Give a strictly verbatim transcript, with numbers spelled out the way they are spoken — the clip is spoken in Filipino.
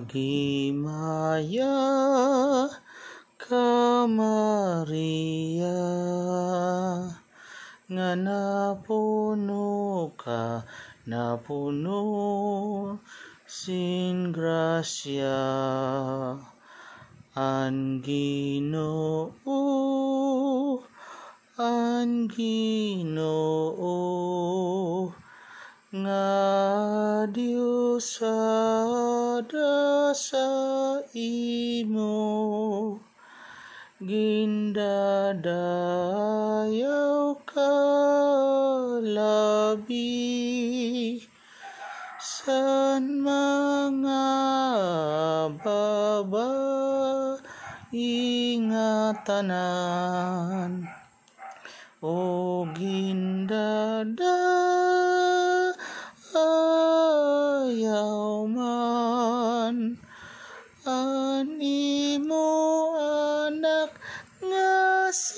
Maghimaya ka Maria, nga napuno ka, napuno sin grasya. Ang Ginoo, ang Ginoo, nga Diyos ada sa imo, gindadayaw ka labi san mga babae nga tanan, o gindadayaw man an imo anak nga si